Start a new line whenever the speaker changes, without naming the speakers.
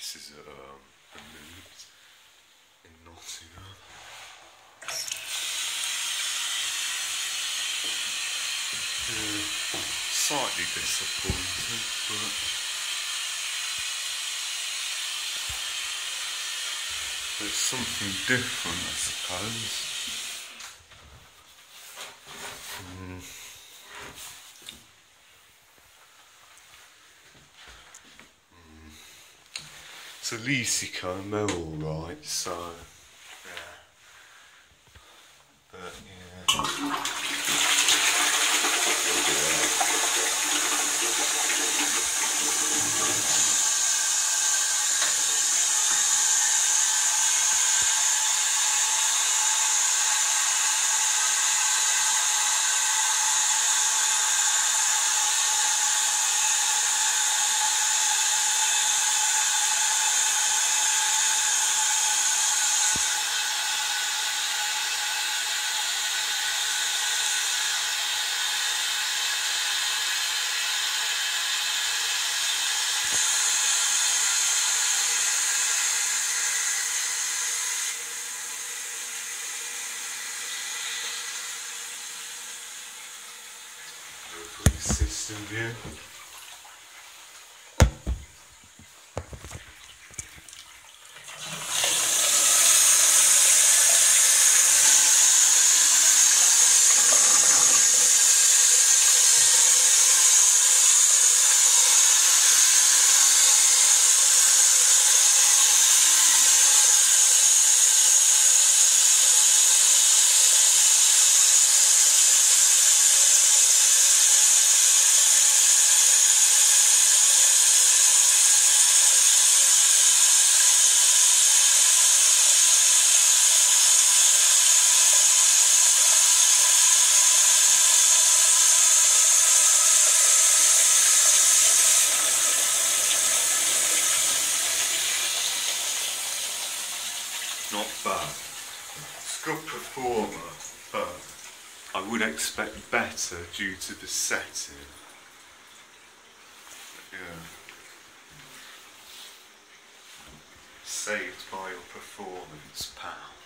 This is a Mint in Nottingham. Slightly disappointed, but it's something different, I suppose. It's a Lecico, and they're alright, so yeah. But yeah. Cistern view. Not bad. It's a good performer, but I would expect better due to the setting. Yeah. Saved by your performance, pal.